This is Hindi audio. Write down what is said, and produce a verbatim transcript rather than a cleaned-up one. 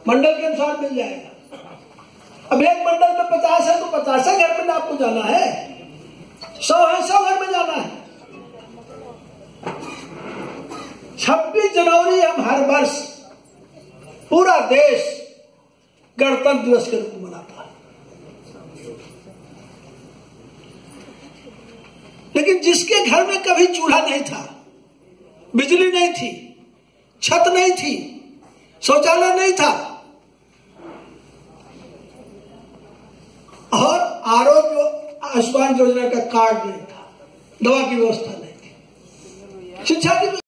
मंडल के अनुसार मिल जाएगा। अब एक मंडल में पचास है तो पचास घर में आपको जाना है, सौ है सौ घर में जाना है। छब्बीस जनवरी हम हर वर्ष पूरा देश गणतंत्र दिवस के रूप में मनाता है, लेकिन जिसके घर में कभी चूल्हा नहीं था, बिजली नहीं थी, छत नहीं थी, शौचालय नहीं था और आरोग्य आयुष्मान योजना का कार्ड नहीं था, दवा की व्यवस्था नहीं थी, शिक्षा की